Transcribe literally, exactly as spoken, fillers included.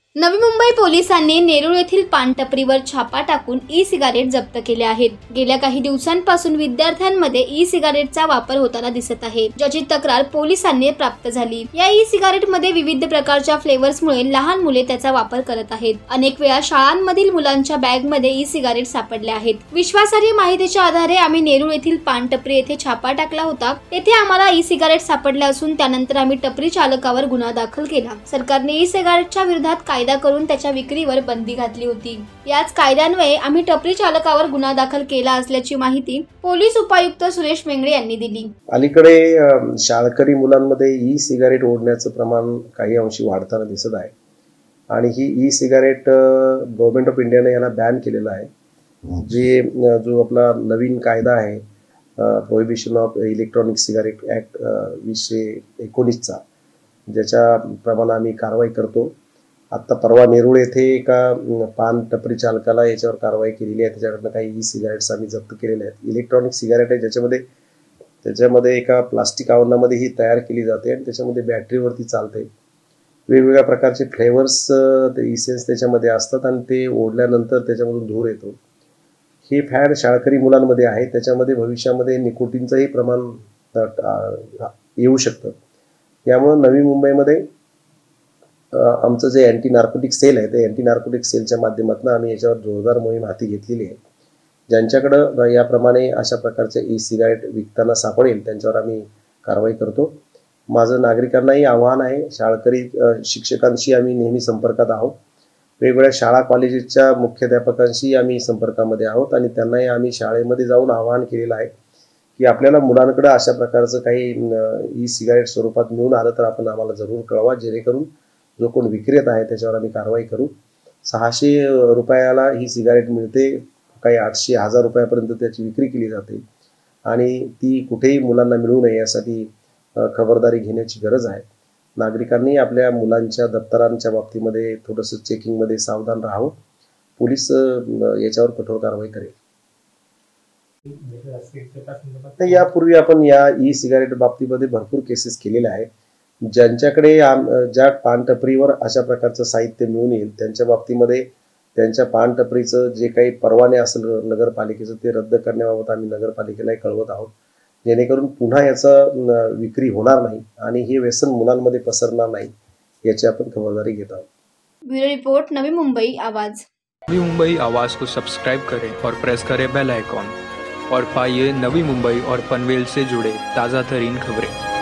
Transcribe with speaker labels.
Speaker 1: नवी मुंबई पोलिसांनी नेरूळ येथील पान टपरीवर छापा टाकून ई सिगारेट जप्त केले आहेत। गेल्या काही दिवसांपासून विद्यार्थ्यांमध्ये ई सिगारेटचा वापर होताना दिसत आहे, ज्याची तक्रार पोलिसांनी प्राप्त झाली। या ई सिगारेटमध्ये विविध प्रकारच्या फ्लेवर्समुळे लहान मुले त्याचा वापर करत आहेत। अनेक वेळा शाळांमधील मुलांच्या बॅगमध्ये ई सिगारेट सापडले आहेत। विश्वासार्ह माहितीच्या आधारे आम्ही नेरूळ येथील पान टपरी येथे छापा टाकला होता। तेथे आम्हाला ई सिगारेट सापडले असून त्यानंतर आम्ही टपरी चालकावर गुन्हा दाखल केला। सरकारने ई सिगारेटच्या विरोधात कायदा करून त्याच्या विक्रीवर बंदी घातली होती। याच कायद्यान्वये आम्ही टपरी चालकावर गुन्हा दाखल केला असल्याची माहिती पोलीस उपायुक्त सुरेश मेंगडे यांनी दिली।
Speaker 2: अलीकडे शाळकरी मुलांमध्ये ई सिगारेट ओढण्याचं प्रमाण काही अंशी वाढताना दिसत आहे आणि ही ई सिगारेट गव्हर्नमेंट ऑफ इंडियाने याला बॅन केलेला आहे। जे जो आपला नवीन कायदा आहे prohibition of electronic cigarette act वीसशे एकोणीस चा, ज्याच्या प्रमाणे आम्ही कारवाई करतो। आता परवा नेरूळ येथे एका पान टपरी चालकाला याच्यावर कारवाई केलेली आहे। त्याच्याकडनं काही ई सिगारेट्स आम्ही जप्त केलेले आहेत। इलेक्ट्रॉनिक सिगारेट आहे ज्याच्यामध्ये त्याच्यामध्ये एका प्लास्टिक आवरणामध्ये ही तयार केली जाते आणि त्याच्यामध्ये बॅटरीवरती चालते। वेगवेगळ्या प्रकारचे फ्लेवर्स ते इसेन्स त्याच्यामध्ये असतात आणि ते ओढल्यानंतर त्याच्यामधून धूर येतो। हे फॅड शाळकरी मुलांमध्ये आहे, त्याच्यामध्ये भविष्यामध्ये निकोटीनचंही प्रमाण येऊ शकतं। यामुळे नवी मुंबईमध्ये आमचं जे अँटी नार्कोटिक सेल आहे ते अँटी नार्कोटिक सेलच्या माध्यमातून आम्ही याच्यावर जोरदार मोहीम हाती घेतलेली आहे। ज्यांच्याकडं याप्रमाणे अशा प्रकारचे ई सिगारेट विकताना सापडेल त्यांच्यावर आम्ही कारवाई करतो। माझं नागरिकांनाही आव्हान आहे, शाळकरी शिक्षकांशी आम्ही नेहमी संपर्कात आहोत। वेगवेगळ्या शाळा कॉलेजेसच्या मुख्याध्यापकांशी आम्ही संपर्कामध्ये आहोत आणि त्यांनाही आम्ही शाळेमध्ये जाऊन आवाहन केलेलं आहे की आपल्याला मुलांकडे अशा प्रकारचं काही ई सिगारेट स्वरूपात मिळून आलं तर आपण आम्हाला जरूर कळवा, जेणेकरून जो कोण विक्रेत आहे त्याच्यावर आम्ही कारवाई करू। सहाशे रुपयाला ही सिगारेट मिळते, काही आठशे हजार रुपयापर्यंत त्याची विक्री केली जाते आणि ती कुठेही मुलांना मिळू नये यासाठी खबरदारी घेण्याची गरज आहे। नागरिकांनी आपल्या मुलांच्या दप्तरांच्या बाबतीमध्ये थोडंसं चेकिंगमध्ये सावधान राहावं। पोलीस याच्यावर कठोर कारवाई करेल। यापूर्वी आपण या ई सिगारेट बाबतीमध्ये भरपूर केसेस केलेल्या आहेत। ज्यांच्याकडे ज्या पान टपरीवर अशा प्रकारचं साहित्य मिळून येईल त्यांच्या बाबतीमध्ये त्यांच्या पान टपरीचं जे काही परवाने असेल नगरपालिकेचं ते रद्द करण्याबाबत आम्ही नगरपालिकेलाही कळवत आहोत, जेणेकरून पुन्हा याचं विक्री होणार नाही आणि हे व्यसन मुलांमध्ये पसरणार नाही याची आपण खबरदारी घेत आहोत।
Speaker 1: ब्यूरो रिपोर्ट, नवी मुंबई आवाज।
Speaker 3: नवी मुंबई आवाज को सब्सक्राइब करें और प्रेस करें बेल आइकॉन और पाइए नवी मुंबई और पनवेल से जुड़े ताज़ा तरीन खबरें।